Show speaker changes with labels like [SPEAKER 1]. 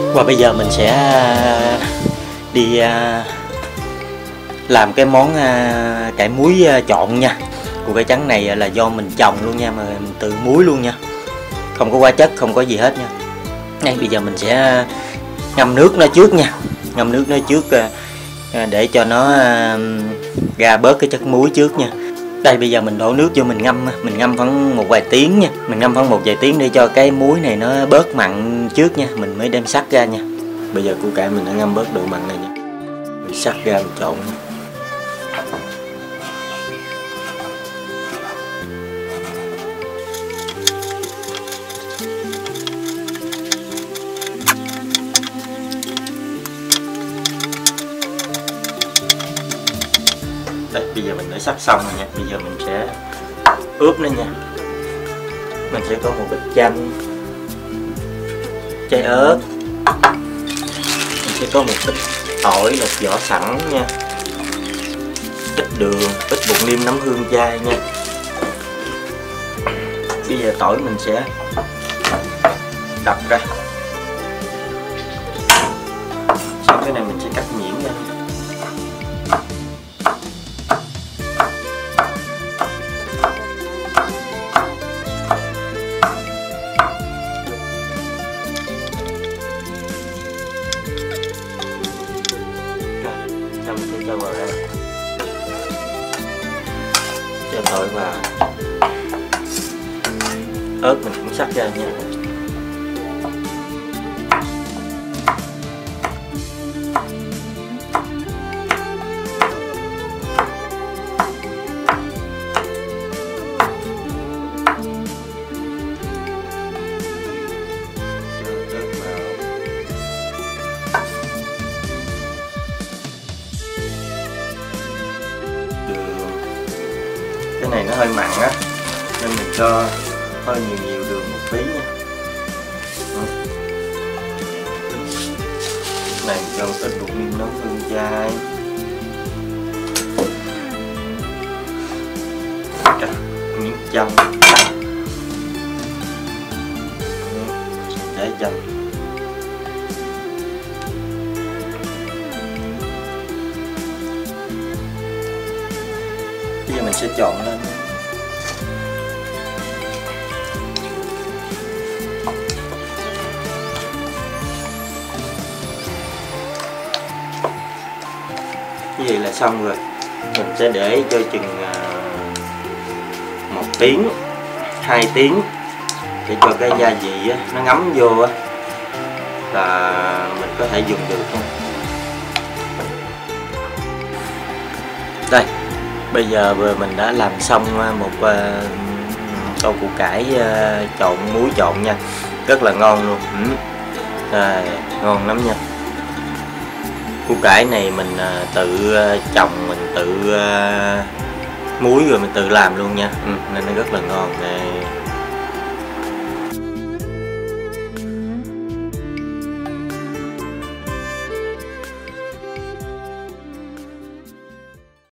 [SPEAKER 1] Và bây giờ mình sẽ đi làm cái món cải muối trộn nha. Củ cải trắng này là do mình trồng luôn nha, mà mình tự muối luôn nha, không có hóa chất, không có gì hết nha. Đây, bây giờ mình sẽ ngâm nước nó trước nha, ngâm nước nó trước để cho nó ra bớt cái chất muối trước nha. Đây, bây giờ mình đổ nước vô, mình ngâm khoảng một vài tiếng nha, mình ngâm khoảng một vài tiếng để cho cái muối này nó bớt mặn trước nha, mình mới đem sắc ra nha. Bây giờ củ cải mình đã ngâm bớt độ mặn này nha, mình sắc ra mình trộn nha. Đây, bây giờ mình đã sắc xong rồi nha. Bây giờ mình sẽ ướp nó nha. Mình sẽ có một ít chanh, trái ớt, mình sẽ có một ít tỏi lột vỏ sẵn nha, ít đường, ít bột nêm nấm hương chai nha. Bây giờ tỏi mình sẽ đập ra, xong cái này mình sẽ cắt nhuyễn ra. Mình sẽ cho vào đây, cho tỏi vào, ớt mình cũng sắc ra nha. Cái này nó hơi mặn á, nên mình cho hơi nhiều đường một tí nha. Cái này mình cho một ít bột nêm nấm hương chai, cắt miếng chanh để chanh. Bây giờ mình sẽ trộn lên. Như vậy là xong rồi. Mình sẽ để cho chừng 1 tiếng, 2 tiếng để cho cái gia vị nó ngấm vô là mình có thể dùng được không. Đây, bây giờ mình đã làm xong một tô củ cải trộn muối trộn nha, rất là ngon luôn. Ngon lắm nha. Củ cải này mình tự trồng, mình tự muối rồi mình tự làm luôn nha, nên nó rất là ngon nè.